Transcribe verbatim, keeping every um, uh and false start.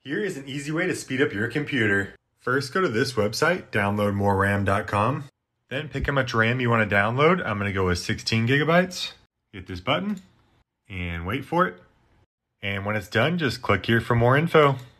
Here is an easy way to speed up your computer. First, go to this website, download more ram dot com. Then pick how much RAM you want to download. I'm going to go with sixteen gigabytes. Hit this button and wait for it. And when it's done, just click here for more info.